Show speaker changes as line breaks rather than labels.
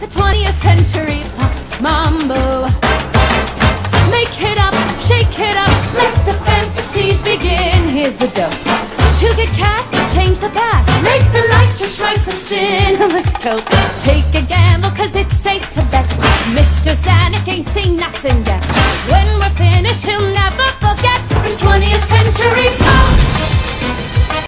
the 20th century fox mambo. Make it up, shake it up, let the fantasies begin. Here's the dope. To get cast, change the past, make the light just right for CinemaScope. Take a gamble, cause it's safe to bet